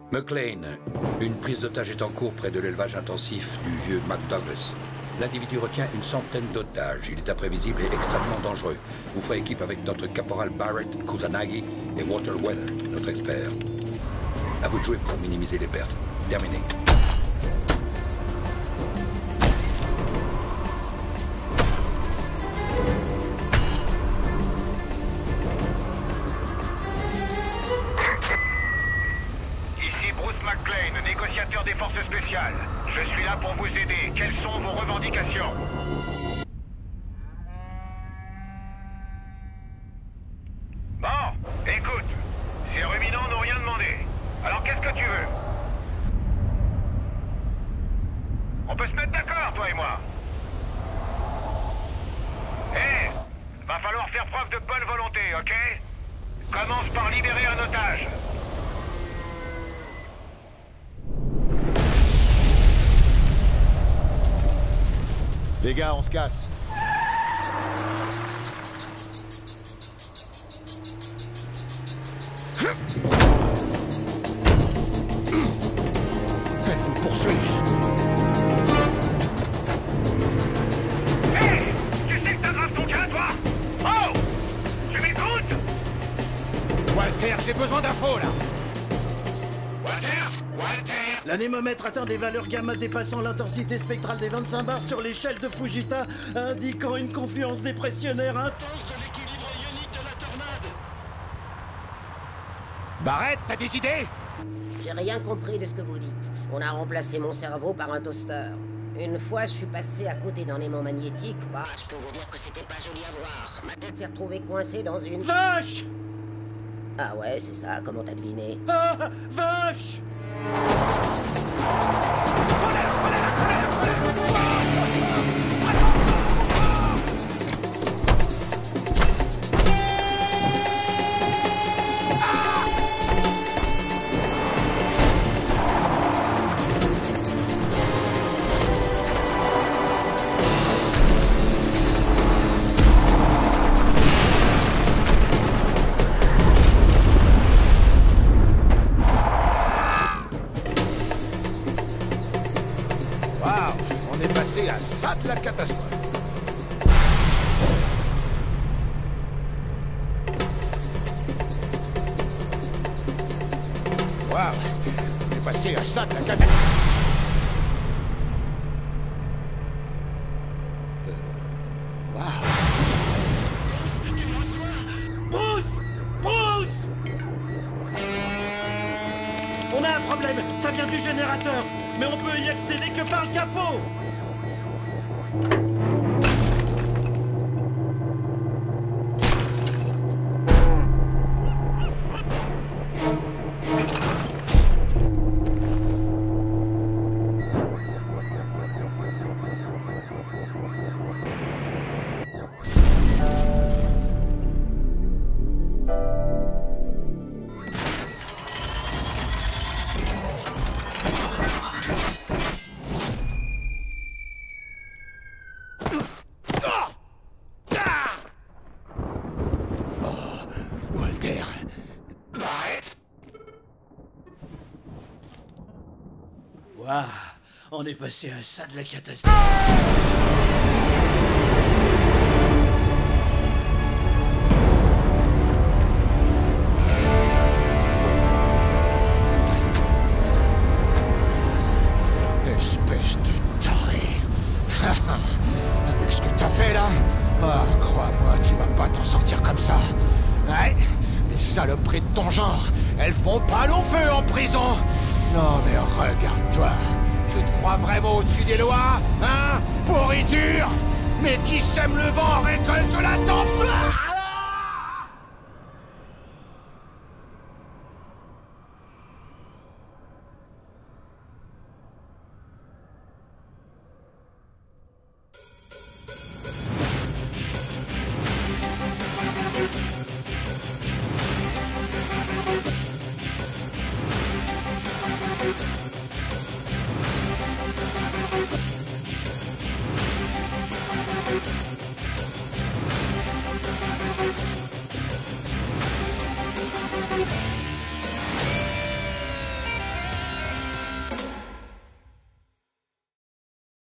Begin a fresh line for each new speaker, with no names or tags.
McLean, une prise d'otage est en cours près de l'élevage intensif du vieux McDouglas. L'individu retient une centaine d'otages. Il est imprévisible et extrêmement dangereux. Vous ferez équipe avec notre caporal Barrett, Kusanagi et Walter Weather, notre expert. À vous de jouer pour minimiser les pertes. Terminé.
Ici Bruce McLean, négociateur des forces spéciales. Je suis là pour vous aider. Quelles sont vos revendications? Bon, écoute. Ces ruminants n'ont rien demandé. Alors qu'est-ce que tu veux? On peut se mettre d'accord, toi et moi. Hé, va falloir faire preuve de bonne volonté, ok? Commence par libérer un otage.
Les gars, on se casse.
Faites-nous poursuivre.
Hé! Tu sais que t'aggraves ton cas, toi? Oh! Tu m'écoutes?
Walter, j'ai besoin d'infos, là.
Walter? Walter?
L'anémomètre atteint des valeurs gamma dépassant l'intensité spectrale des 25 bars sur l'échelle de Fujita, indiquant une confluence dépressionnaire intense de l'équilibre ionique de la tornade.
Barrett, t'as des idées?
J'ai rien compris de ce que vous dites. On a remplacé mon cerveau par un toaster. Une fois, je suis passé à côté d'un aimant magnétique. Bah, je peux vous dire que c'était pas joli à voir. Ma tête s'est retrouvée coincée dans une...
Vache!
Ah ouais, c'est ça, comment t'as deviné?
Ah! Vache!
C'est à ça de la catastrophe. Waouh, on est passé à ça de la catastrophe. Waouh.
Bruce! Bruce! On a un problème, ça vient du générateur, mais on peut y accéder que par le capot! Waouh, on est passé à ça de la catastrophe.
Espèce de taré. Avec ce que t'as fait là, crois-moi, tu vas pas t'en sortir comme ça. Ouais, les saloperies de ton genre, elles font pas long feu en prison. Non mais regarde-toi, tu te crois vraiment au-dessus des lois, hein? Pourriture! Mais qui sème le vent récolte la tempête!